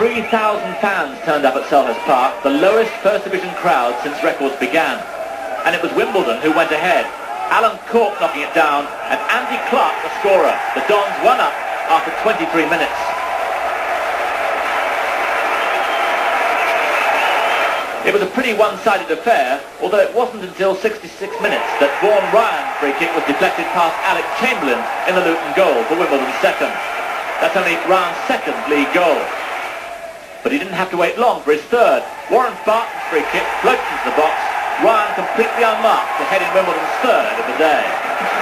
3,000 fans turned up at Selhurst Park, the lowest First Division crowd since records began. And it was Wimbledon who went ahead. Alan Cork knocking it down, and Andy Clark the scorer. The Dons won up after 23 minutes. It was a pretty one-sided affair, although it wasn't until 66 minutes that Vaughan Ryan's free kick was deflected past Alec Chamberlain in the Luton goal for Wimbledon's second. That's only Ryan's second league goal. But he didn't have to wait long for his third. Warren Barton's free kick floated into the box. Ryan completely unmarked to head in Wimbledon's third of the day.